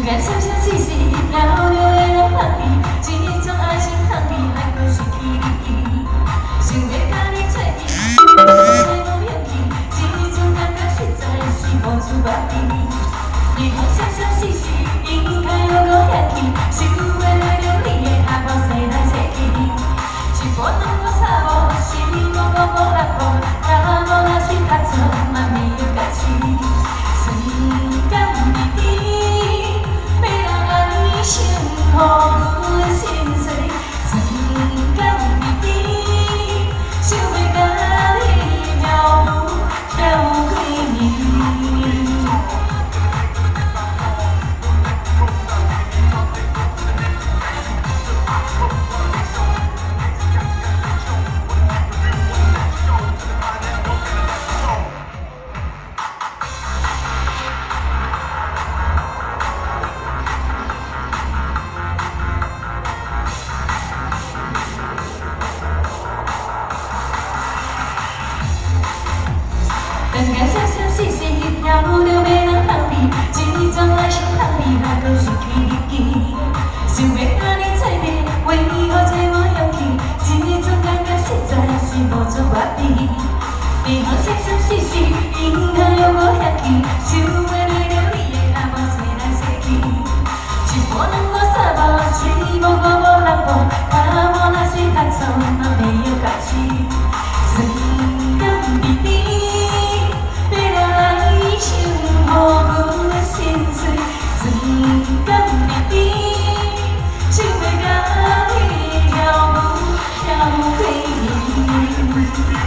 敢相相细细，漂流的人放弃，一种爱情放弃，还阁失去你。想要甲你做阵，再无勇气，一种感觉实在是无处别去。你好相相细细，应该有个遐去，想要来着你的脚步洗来洗去。一步两步三步，四步五步六步，脚步若是较错，嘛没有假期。酸甘甜甜，要人爱心乎阮心碎。酸甘甜甜，想要甲你漂浮几年。 两个相相细细，漂流着要人放弃，一种爱情放弃，还阁失去你。想要甲你做阵，为何这无勇气？一种感觉实在是无处别去。你好相相细细，应该有无遐去，想要来着你的脚步洗来洗去。一步两步三步，四步五步六步，脚步若是较错，嘛没有假期。酸甘甜甜。 乎阮心碎，酸甘甜甜，想要甲你漂浮几年。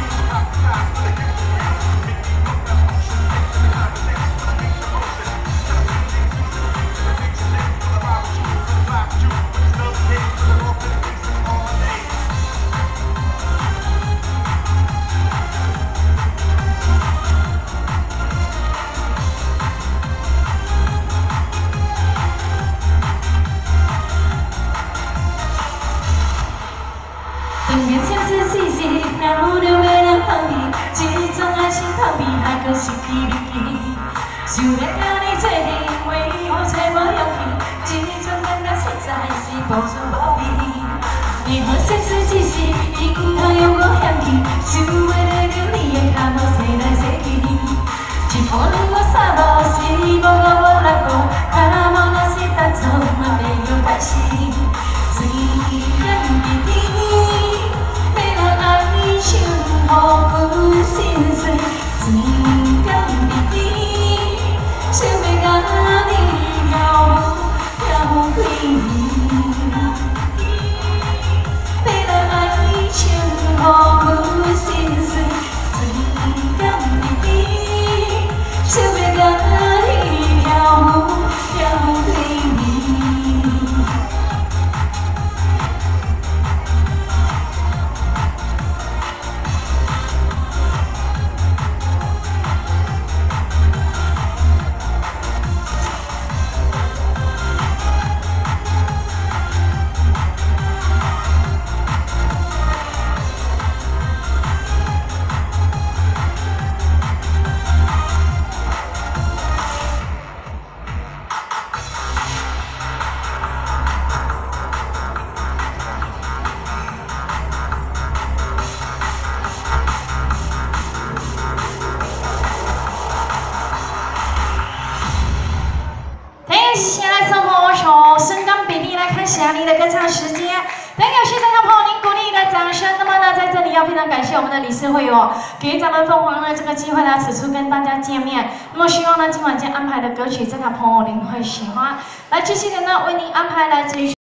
两个相相细细，漂流着要人放弃，一种爱情放弃，还阁失去你。想要甲你做阵，为何找无勇气？一种感觉实在是无处无比。你好相相细细，应该有无嫌弃，想要来着你的脚步洗来洗去。一步两步三步，四步五步六步，脚步若是踏错，嘛没有关系。酸甘甜甜。 爱情乎阮心碎，酸甘甜甜，想要甲你漂浮几年。要人爱情乎阮心碎，酸甘甜甜，想要甲你漂浮几年。 先来送我首《深港比例》，来看下你的歌唱时间。等有现场的朋友，您鼓励的掌声。那么呢，在这里要非常感谢我们的理事会友，给咱们凤凰呢这个机会来此处跟大家见面。那么希望呢今晚间安排的歌曲，这个朋友您会喜欢。来，接下来呢为您安排来自于。